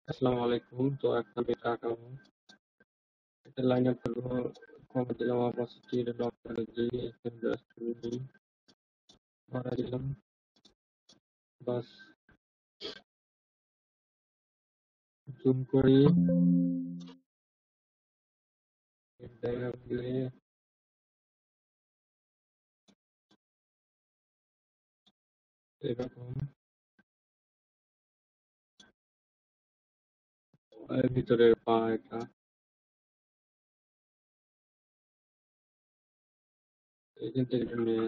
আসসালামু আলাইকুম। তো এখন আমি আঁকাবো। একটা লাইন আপ করবো। কমা দিলাম অপোজিট লক করে দিই, এখানে জাস্ট ভরা দিলাম। বাস জুম করি, দেখা দিলে এরকম। এর ভিতরের পা এটা এখান থেকে এটা নিয়ে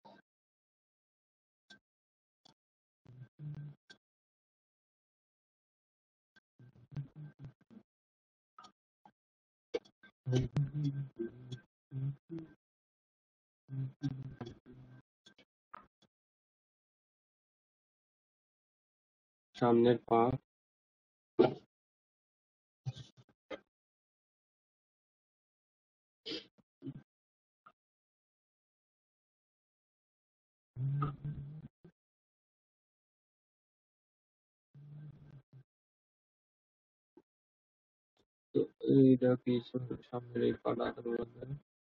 সামনের পা। তো এইটা কি সামনের এই পাটা মধ্যে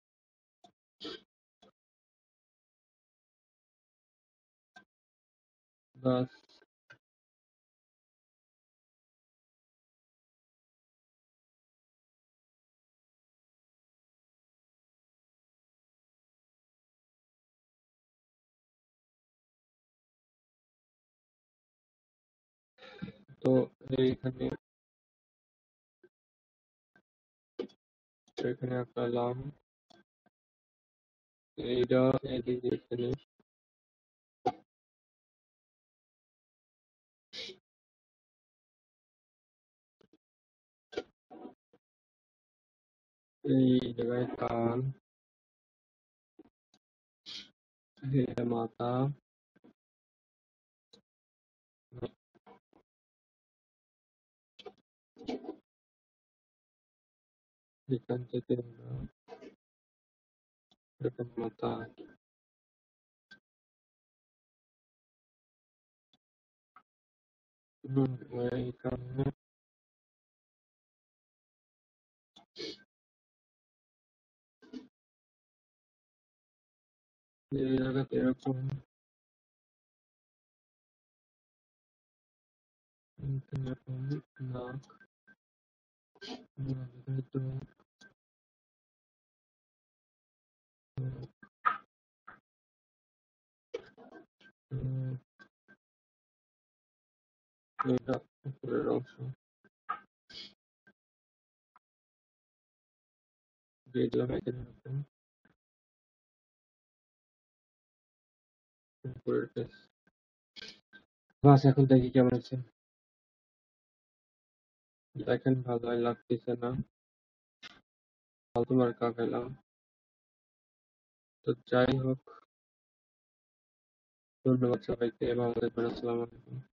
বাস। তো এইখানে এখানে আঁকালাম এইটা, এদিকে এখানে এই জায়গায় কান, এটা মাথা, এখান থেকে এরকম মাথা। এইখানে এই জায়গাতে এরকম, এখানে এরকম নাক, এখানে তো উম, এটা উপরের অংশ দিয়ে দিলাম এখানে এরকম উপরের ফেস। বাস এখন দেখি কেমন আছে। দেখেন ভালোই লাগতেছে না, ফালতু মার্কা পেলাম। তো যাই হোক, ধন্যবাদ সবাইকে, ভালো থাকবেন, আসসালামু আলাইকুম।